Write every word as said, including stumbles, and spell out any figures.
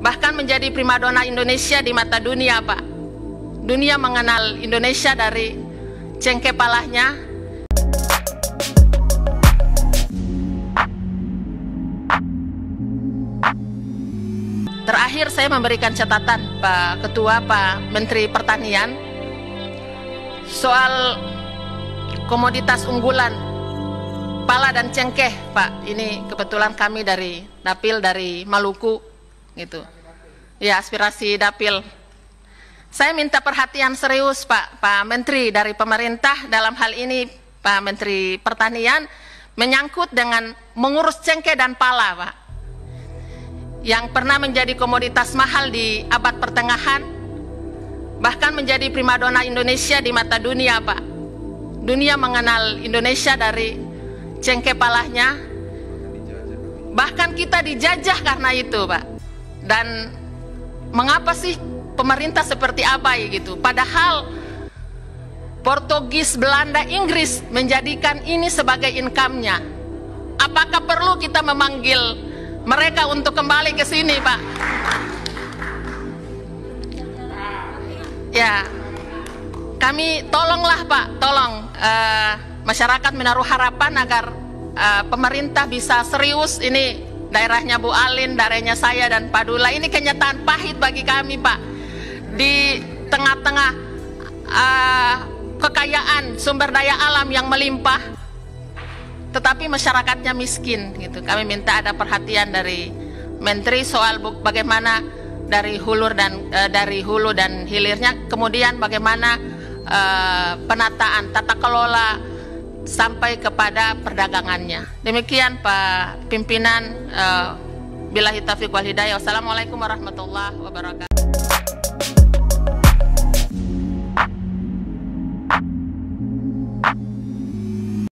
bahkan menjadi primadona Indonesia di mata dunia, Pak. Dunia mengenal Indonesia dari cengkeh palanya. Terakhir saya memberikan catatan Pak Ketua, Pak Menteri Pertanian, soal komoditas unggulan pala dan cengkeh, Pak. Ini kebetulan kami dari Dapil dari Maluku, gitu. Ya, aspirasi Dapil. Saya minta perhatian serius, Pak, Pak Menteri dari pemerintah dalam hal ini, Pak Menteri Pertanian, menyangkut dengan mengurus cengkeh dan pala, Pak, yang pernah menjadi komoditas mahal di abad pertengahan, bahkan menjadi primadona Indonesia di mata dunia, Pak. Dunia mengenal Indonesia dari cengkeh palanya, bahkan kita dijajah karena itu, Pak. Dan mengapa sih pemerintah seperti abai gitu? Padahal Portugis, Belanda, Inggris menjadikan ini sebagai income-nya. Apakah perlu kita memanggil mereka untuk kembali ke sini, Pak? Ya, kami tolonglah, Pak, tolong uh, masyarakat menaruh harapan agar uh, pemerintah bisa serius. Ini daerahnya Bu Alin, daerahnya saya dan Pak Dula. Ini kenyataan pahit bagi kami, Pak. Di tengah-tengah uh, kekayaan sumber daya alam yang melimpah, tetapi masyarakatnya miskin, gitu. Kami minta ada perhatian dari Menteri soal bagaimana dari hulu dan uh, dari hulu dan hilirnya, kemudian bagaimana uh, penataan tata kelola sampai kepada perdagangannya. Demikian Pak Pimpinan, uh, billahi taufiq wal hidayah. Wassalamualaikum warahmatullahi wabarakatuh.